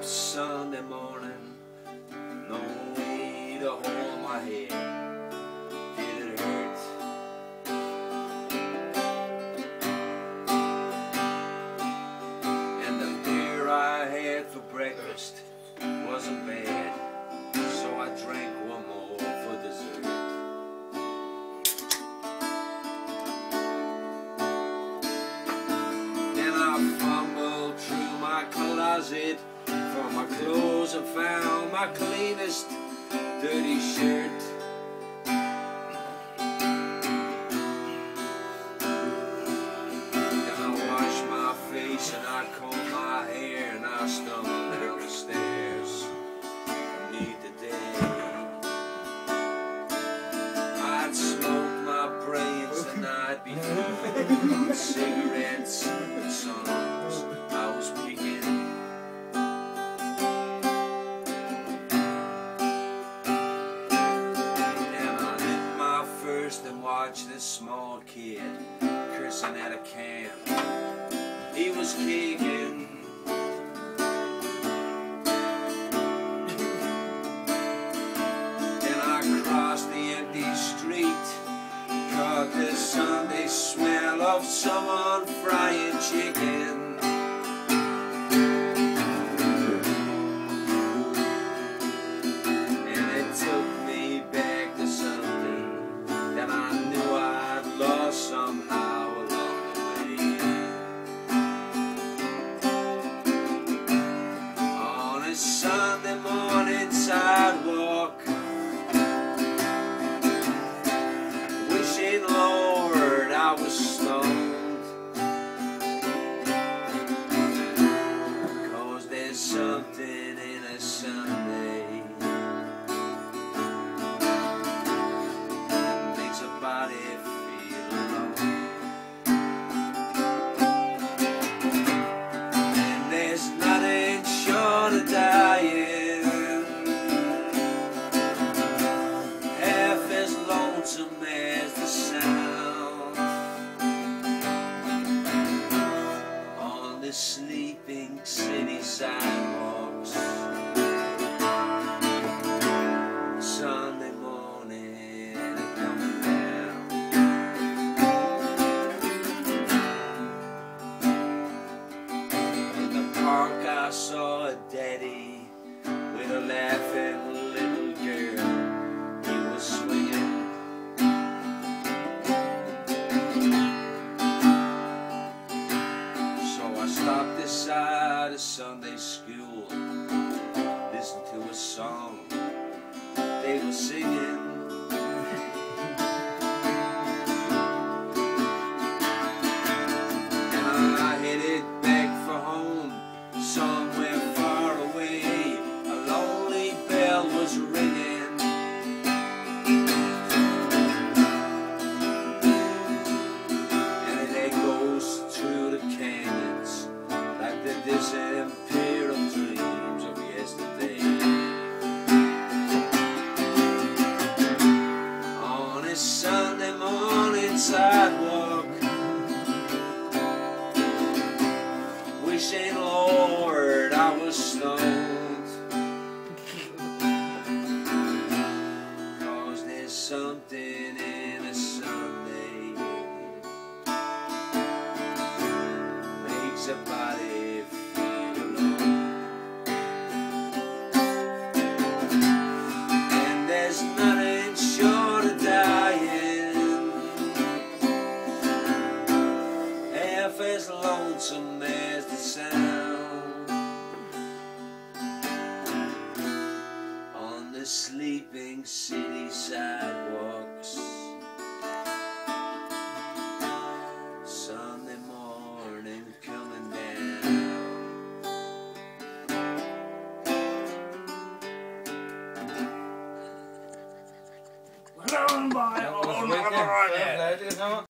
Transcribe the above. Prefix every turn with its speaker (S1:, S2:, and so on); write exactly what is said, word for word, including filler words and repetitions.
S1: Sunday morning, no way to hold my head. Did it hurt? And the beer I had for breakfast wasn't bad, so I drank one more for dessert. Then I fumbled through my closet for my clothes and found my cleanest dirty shirt. Then I washed my face and I combed my hair and I stumbled down the stairs to meet the day. I'd smoked my brains the night before on cigarettes and songs I was picking. And watch this small kid cursing at a can he was kicking. Then I crossed the empty street, caught the Sunday smell of someone frying chicken. Somehow along the way, on a Sunday morning sidewalk, wishing, Lord, I was stoned, 'cause there's something in a Sunday that makes a body dying, half as lonesome as the sound on the sleeping city sidewalks. Sunday morning coming down. In the park I saw a daddy with a laughing little girl. He was swinging. So I stopped beside a Sunday school, listened to a song they were singing. And I headed back for home, somewhere far away. A lonely bell was ringing, and it echoes through the canyons like the disappearing dreams of yesterday. On a Sunday morning sidewalk, wishing, Lord, I was stoned, 'cause there's something in a Sunday makes a body feel alone. And there's nothing short of dying, half as lonesome as the sound on the sleeping city sidewalk.